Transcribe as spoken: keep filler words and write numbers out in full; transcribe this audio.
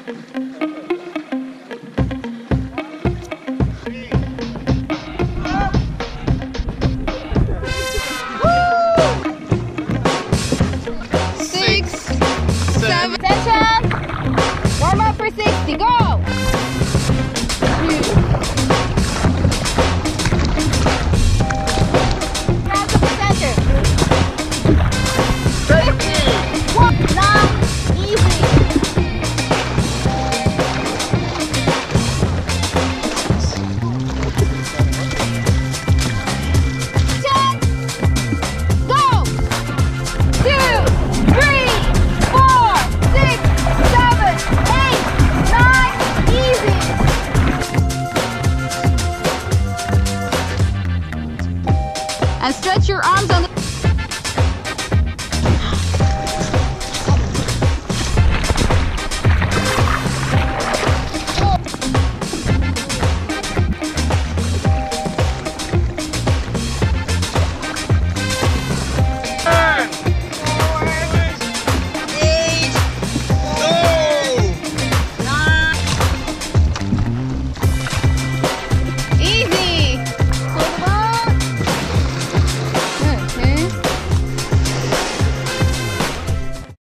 Attention! Warm up for sixty, go! Round to the center. fifty. One, nine, easy. ten, go! two, three, four, six, seven, eight, nine, easy. And stretch your arms on